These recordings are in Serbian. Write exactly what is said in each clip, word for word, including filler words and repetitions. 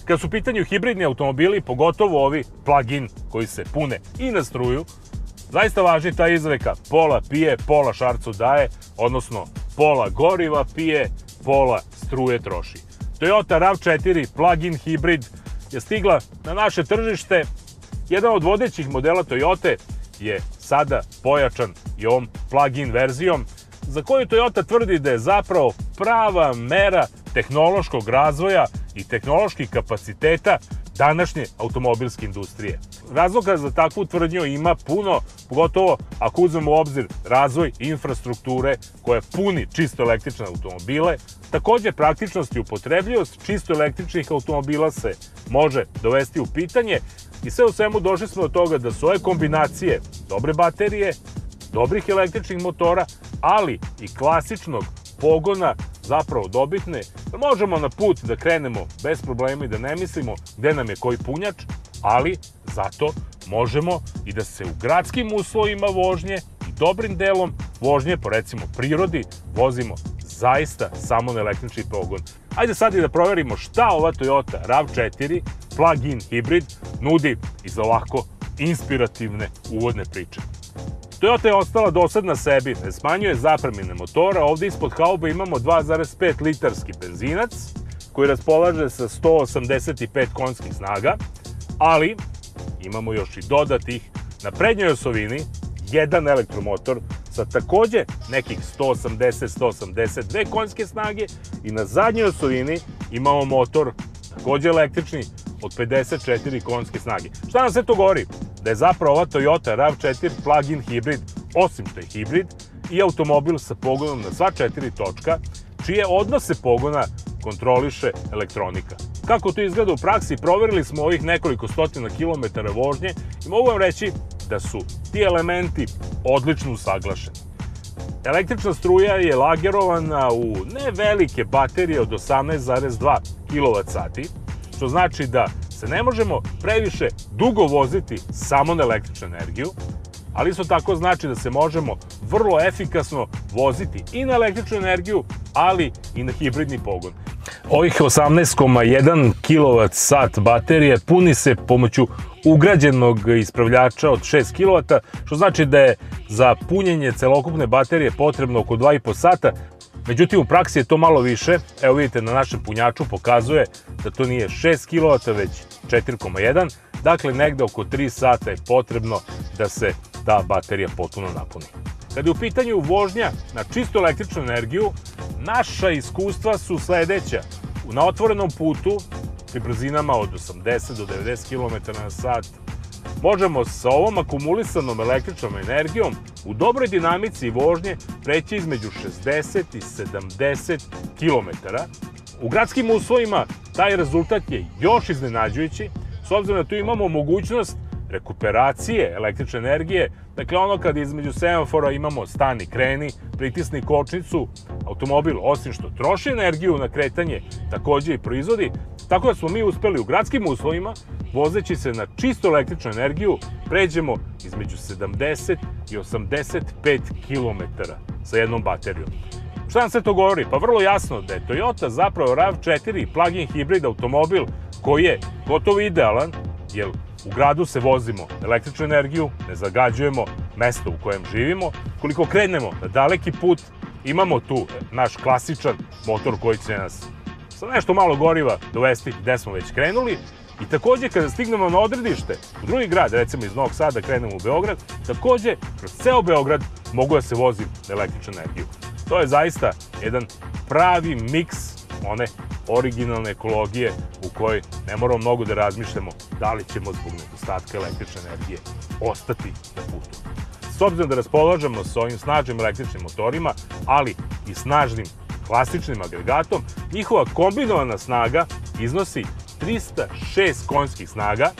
Kad su u pitanju hibridni automobili, pogotovo ovi plug-in koji se pune i na struju, zaista važi ta izreka pola pije, pola šarcu daje, odnosno pola goriva pije, pola struje troši. Toyota RAV četiri plug-in hibrid je stigla na naše tržište. Jedan od vodećih modela Toyote je sada pojačan i ovom plug-in verzijom, za koju Toyota tvrdi da je zapravo prava mera tehnološkog razvoja i tehnoloških kapaciteta današnje automobilske industrije. Razloga za takvu tvrdnju ima puno, pogotovo ako uzmemo u obzir razvoj infrastrukture koja puni čisto električne automobile. Takođe, praktičnost i upotrebljivost čisto električnih automobila se može dovesti u pitanje i sve u svemu došli smo do toga da su ove kombinacije dobre baterije, dobrih električnih motora, ali i klasičnog pogona zapravo dobitne, da možemo na put da krenemo bez problema i da ne mislimo gde nam je koji punjač, ali zato možemo i da se u gradskim uslovima vožnje i dobrim delom vožnje po recimo prirodi vozimo zaista samo na električni pogon. Ajde sad i da proverimo šta ova Toyota RAV četiri plug-in hibrid nudi iz ovako inspirativne uvodne priče. Toyota je ostala dosadna sebi, ne smanjuje zapremine motora. Ovde ispod hauba imamo dva zarez pet litarski benzinac koji raspolaže sa sto osamdeset pet konjskih snaga, ali imamo još i dodatih na prednjoj osovini jedan elektromotor sa takođe nekih sto osamdeset do sto osamdeset dve konjske snage i na zadnjoj osovini imamo motor takođe električni od pedeset četiri konjske snage. Šta nam sve to govori? Da je zapravo ova Toyota RAV četiri plug-in hibrid, osim što je hibrid, i automobil sa pogonom na sva četiri točka, čije odnose pogona kontroliše elektronika. Kako to izgleda u praksi, proverili smo ovih nekoliko stotina kilometara vožnje i mogu vam reći da su ti elementi odlično usaglašeni. Električna struja je lagerovana u ne velike baterije od osamnaest zarez dva kilovat sati, što znači da se ne možemo previše dugo voziti samo na električnu energiju, ali isto tako znači da se možemo vrlo efikasno voziti i na električnu energiju, ali i na hibridni pogon. Ovih osamnaest zarez jedan kilovat sat baterije puni se pomoću ugrađenog ispravljača od šest kilovata, što znači da je za punjenje celokupne baterije potrebno oko dva i po sata. Međutim, u praksi je to malo više. Evo vidite, na našem punjaču pokazuje da to nije šest kilovata, već četiri zarez jedan. Dakle, negde oko tri sata je potrebno da se ta baterija potpuno napuni. Kada je u pitanju vožnja na čisto električnu energiju, naša iskustva su sledeća. Na otvorenom putu, pri brzinama od osamdeset do devedeset kilometara na sat, možemo sa ovom akumulisanom električnom energijom u dobroj dinamici vožnje preći između šezdeset i sedamdeset kilometara. U gradskim uslovima taj rezultat je još iznenađujući, s obzirom da tu imamo mogućnost rekuperacije električne energije. Dakle, ono kad između semafora imamo stani, kreni, pritisni kočnicu, automobil, osim što troši energiju na kretanje, takođe i proizvodi, tako da smo mi uspeli u gradskim uslovima, vozeći se na čisto električnu energiju, pređemo između sedamdeset i osamdeset pet kilometara sa jednom baterijom. Šta nam sve to govori? Pa vrlo jasno da je Toyota zapravo RAV četiri plug-in hibrid automobil koji je gotovo idealan, jer u gradu se vozimo električnu energiju, ne zagađujemo mesto u kojem živimo. Koliko krenemo na daleki put, imamo tu naš klasičan motor koji će nas sa nešto malo goriva dovesti gde smo već krenuli. I takođe, kada stignemo na odredište u drugi grad, recimo iz Novog Sada krenemo u Beograd, takođe kroz ceo Beograd mogu da se vozim na električnu energiju. To je zaista jedan pravi miks one originalne ekologije u kojoj ne moramo mnogo da razmišljamo da li ćemo zbog nedostatka električne energije ostati na putu. S obzirom da raspolažemo sa ovim snažnim električnim motorima, ali i snažnim klasičnim agregatom, njihova kombinovana snaga iznosi trista šest konjskih snaga.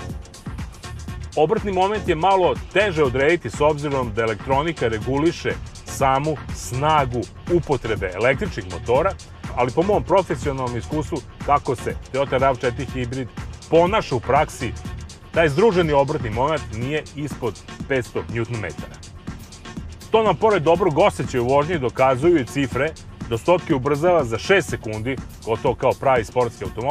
Obrtni moment je malo teže odrediti s obzirom da elektronika reguliše samu snagu upotrebe električnih motora, ali po mom profesionalnom iskustvu kako se Toyota RAV četiri hibrid ponaša u praksi, taj združeni obrtni moment nije ispod petsto newton metara. To nam pored dobrog osjećaja u vožnji dokazuju i cifre da stotke ubrzava za šest sekundi, gotovo kao pravi sportski automobil,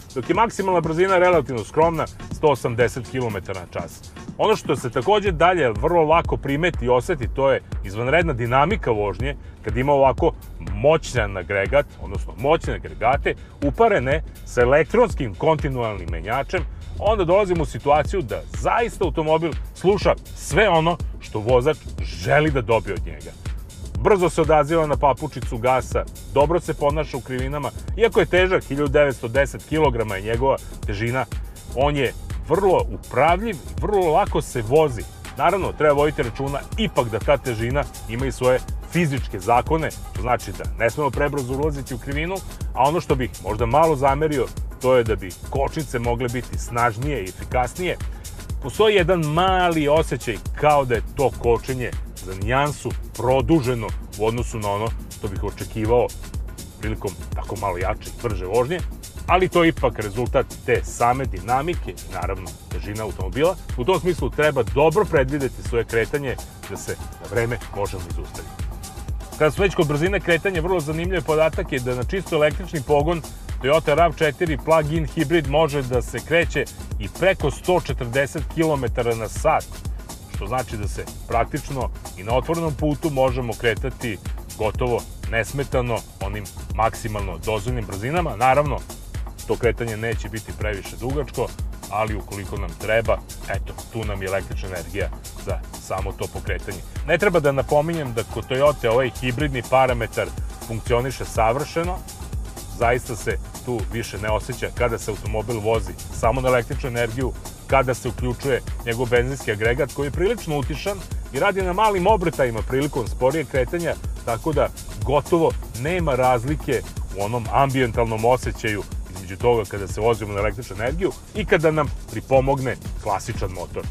dok je maksimalna brzina relativno skromna sto osamdeset kilometara na čas. Ono što se takođe dalje vrlo lako primeti i oseti, to je izvanredna dinamika vožnje kad ima ovako moćan agregat, odnosno moćne agregate uparene sa elektronskim kontinualnim menjačem. Onda dolazimo u situaciju da zaista automobil sluša sve ono što vozač želi da dobije od njega. Brzo se odaziva na papučicu gasa, dobro se ponaša u krivinama, iako je težak hiljadu devetsto deset kilograma je njegova težina, on je vrlo upravljiv i vrlo lako se vozi. Naravno, treba voditi računa ipak da ta težina ima i svoje fizičke zakone, to znači da ne smemo prebrzo ulaziti u krivinu, a ono što bih možda malo zamerio, to je da bi kočnice mogle biti snažnije i efikasnije. Postoji jedan mali osjećaj kao da je to kočenje za nijansu produženo u odnosu na ono što bih očekivao prilikom tako malo jače i brže vožnje, ali to je ipak rezultat te same dinamike i naravno težina automobila. U tom smislu treba dobro predvideti svoje kretanje da se na vreme možemo izustaviti. Kada smo već kod brzine kretanja, vrlo zanimljiv podatak je da na čisto električni pogon Toyota RAV četiri plug-in hibrid može da se kreće i preko sto četrdeset kilometara na sat, što znači da se praktično i na otvorenom putu možemo kretati gotovo nesmetano onim maksimalno dozvoljnim brzinama. Naravno, to kretanje neće biti previše dugačko, ali ukoliko nam treba, eto, tu nam je električna energija za samo to pokretanje. Ne treba da napominjem da kod Toyota ovaj hibridni parametar funkcioniše savršeno, zaista se tu više ne osjeća kada se automobil vozi samo na električnu energiju, kada se uključuje njegov benzinski agregat koji je prilično utišan i radi na malim obrtajima prilikom sporijeg kretanja, tako da gotovo nema razlike u onom ambijentalnom osjećaju između toga kada se vozimo na električnu energiju i kada nam pripomogne klasičan motor.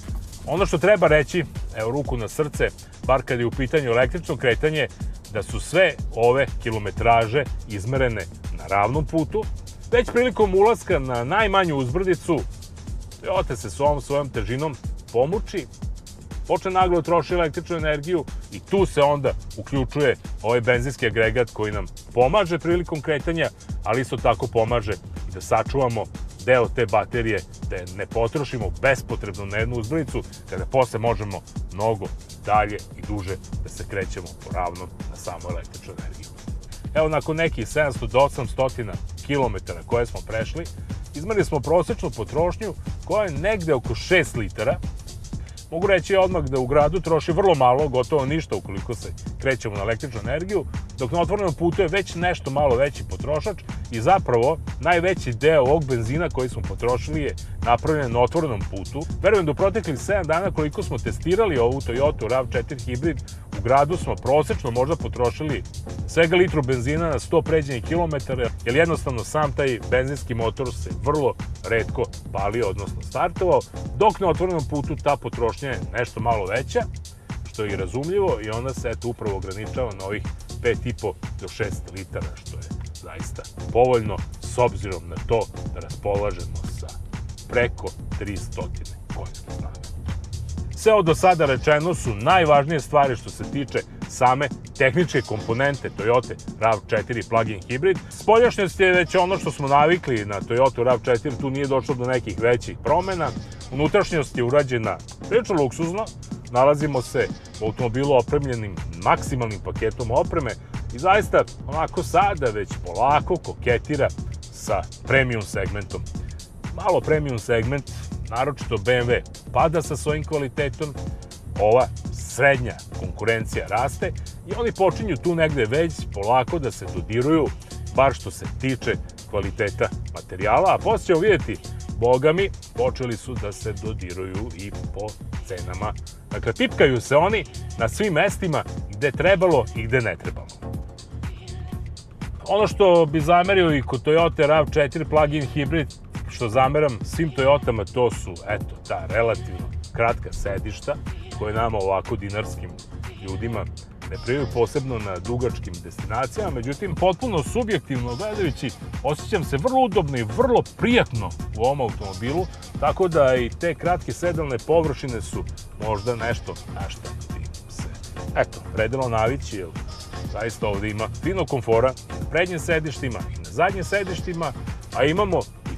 Ono što treba reći, evo ruku na srce, bar kada je u pitanju električno kretanje, da su sve ove kilometraže izmerene na ravnom putu, već prilikom ulaska na najmanju uzbrdicu, Toyota se s ovom svojom težinom pomuči, počne naglo troši električnu energiju i tu se onda uključuje ovaj benzinski agregat koji nam pomaže prilikom kretanja, ali isto tako pomaže i da sačuvamo deo te baterije, da je ne potrošimo bespotrebno na jednu uzbrdicu, kada posle možemo mnogo dalje i duže da se krećemo po ravnom na samu električnu energiju. Evo, nakon nekih sedamsto do osamsto kilometara koje smo prešli, izmerili smo prosečnu potrošnju koja je negde oko šest litara. Mogu reći odmah da u gradu troši vrlo malo, gotovo ništa ukoliko se krećemo na električnu energiju, dok na otvorenom putu je već nešto malo veći potrošač i zapravo najveći deo ovog benzina koji smo potrošili je napravljen na otvorenom putu. Verujem da u proteklih sedam dana koliko smo testirali ovu Toyota RAV četiri hibrid, u gradu smo prosečno možda potrošili svega litru benzina na sto pređenih kilometara, jer jednostavno sam taj benzinski motor se vrlo retko palio, odnosno startovao, dok na otvorenom putu ta potrošnja je nešto malo veća, što je i razumljivo i onda se eto upravo ograničava na ovih pet i po do šest litara, što je zaista povoljno s obzirom na to da raspolažemo sa preko tristo konjskih snaga. Sve od do sada rečeno su najvažnije stvari što se tiče same tehničke komponente Toyota RAV četiri plug-in hibrid. Spoljašnjost je već ono što smo navikli na Toyota RAV četiri, tu nije došlo do nekih većih promena. Unutrašnjost je urađena prilično luksuzno, nalazimo se u automobilu opremljenim maksimalnim paketom opreme i zaista onako sada već polako koketira sa premium segmentom. Malo premium segment, naročito B M W, pada sa svojim kvalitetom, ova srednja konkurencija raste i oni počinju tu negde već polako da se dodiruju, bar što se tiče kvaliteta materijala, a posle ćemo vidjeti, boga mi, počeli su da se dodiruju i po cenama. Dakle, tipkaju se oni na svim mestima gde trebalo i gde ne trebalo. Ono što bi zamerio i kod Toyota RAV četiri plug-in hibrid, što zameram svim Toyotama, to su, eto, ta relativno kratka sedišta, koje nama ovako dinarskim ljudima ne prijaju posebno na dugačkim destinacijama, međutim, potpuno subjektivno gledajući, osjećam se vrlo udobno i vrlo prijatno u ovom automobilu, tako da i te kratke sedalne površine su možda nešto na šta bi se, eto, predelo navići, jer zaista ovde ima fino komfora na prednjim sedištima i na zadnjim sedištima, a imamo i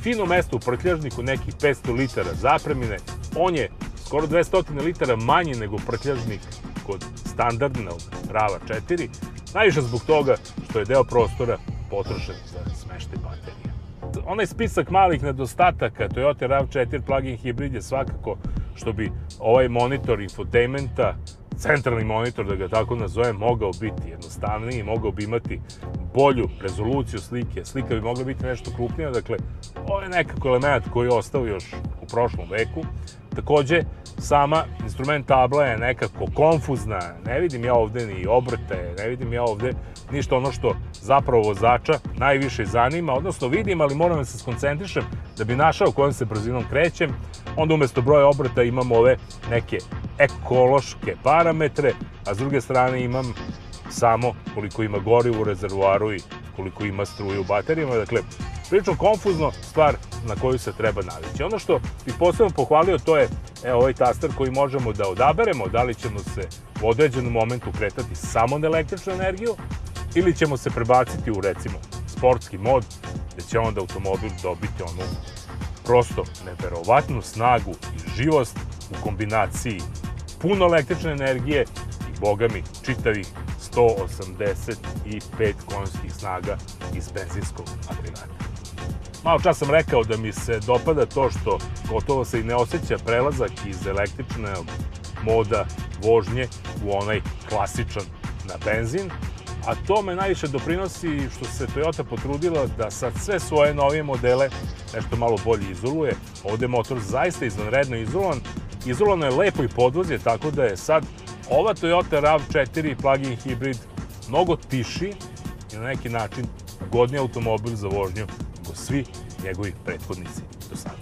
fino mesto u prtljažniku, nekih petsto litara zapremine. On je skoro dvesta litara manji nego prtljažnik kod standardnog rava četiri, najviše zbog toga što je deo prostora potrošen za smeštaj baterija. Onaj spisak malih nedostataka Toyota rav četiri plug-in hibrid je svakako što bi ovaj monitor infotainmenta, centralni monitor, da ga tako nazovem, mogao biti jednostavniji, mogao bi imati bolju rezoluciju slike, slika bi mogla biti nešto krupnija, dakle, ovo je nekako element koji je ostao još u prošlom veku. Takođe, sama instrument tabla je nekako konfuzna, ne vidim ja ovde ni obrte, ne vidim ja ovde ništa ono što zapravo vozača najviše zanima, odnosno vidim, ali moram da se skoncentrišem da bi našao kojom se brzinom krećem. Onda umesto broja obrata imam ove neke ekološke parametre, a s druge strane imam samo koliko ima goriva u rezervoaru i koliko ima struje u baterijama. Dakle, prilično konfuzno, stvar na koju se treba navići. Ono što bih posebno pohvalio, to je evo, ovaj taster koji možemo da odaberemo, da li ćemo se u određenom momentu kretati samo na električnu energiju ili ćemo se prebaciti u, recimo, sportski mod, gde će onda automobil dobiti onu prosto neverovatnu snagu i živost u kombinaciji puno električne energije i, boga mi, čitavih sto osamdeset pet konjskih snaga iz benzinskog agregata. Malo čas sam rekao da mi se dopada to što gotovo se i ne osjeća prelazak iz električnog moda vožnje u onaj klasičan na benzin, a to me najviše doprinosi što se Toyota potrudila da sad sve svoje novije modele nešto malo bolje izoluje. Ovde je motor zaista izvanredno izolovan. Izolovano je lepo i podvozje, tako da je sad ova Toyota rav četiri plug-in hibrid mnogo tiši i na neki način ugodniji automobil za vožnju nego svi njegovi prethodnici do sada.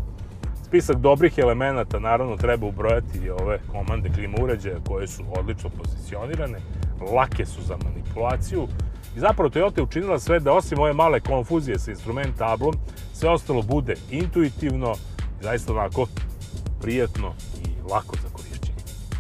Spisak dobrih elemenata naravno treba ubrojati i ove komande klima uređaja koje su odlično pozicionirane, lake su za manipulaciju i zapravo Toyota je učinila sve da osim ove male konfuzije sa instrument tablom, sve ostalo bude intuitivno i zaista onako prijatno i lako za korišćenje.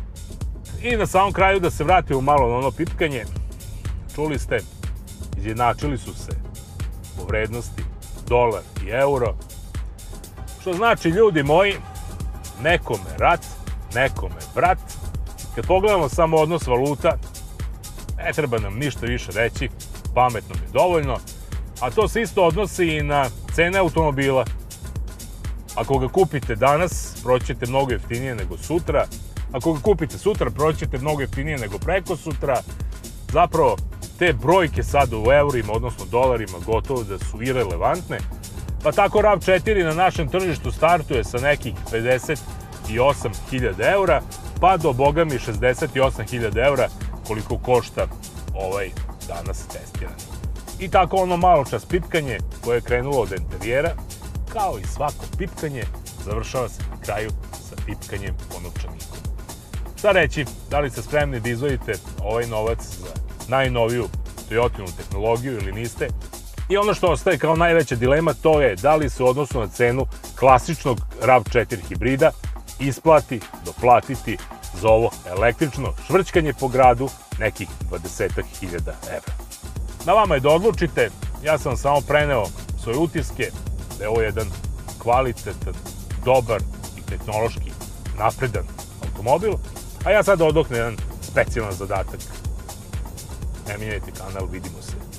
I na samom kraju da se vratimo malo na ono pipkanje. Čuli ste, izjednačili su se po vrednosti dolar i euro, što znači, ljudi moji, nekome rat, nekome brat. Kad pogledamo samo odnos valuta, ne treba nam ništa više reći, pametno je dovoljno, a to se isto odnosi i na cene automobila. Ako ga kupite danas, proći ćete mnogo jeftinije nego sutra. Ako ga kupite sutra, proći ćete mnogo jeftinije nego preko sutra. Zapravo, te brojke sad u eurima, odnosno dolarima, gotovo da su irelevantne. Pa tako rav četiri na našem tržištu startuje sa nekih pedeset osam hiljada eura, pa do, boga mi, šezdeset osam hiljada eura, koliko košta ovaj danas testirani. I tako ono malo čas pipkanje koje je krenulo od interijera, kao i svako pipkanje, završava se na kraju sa pipkanjem po novčaniku. Šta reći, da li ste spremni da izdvojite ovaj novac za najnoviju Toyotinu tehnologiju ili niste? I ono što ostaje kao najveća dilema, to je da li se u odnosu na cenu klasičnog rav četiri hibrida isplati doplatiti za ovo električno švrćkanje po gradu nekih dvadesetak hiljada evra. Na vama je da odlučite, ja sam samo preneo svoje utiske da je ovo jedan kvalitetan, dobar i tehnološki napredan automobil, a ja sada odoknem jedan specijalan zadatak. Ne mijenjajte kanal, vidimo se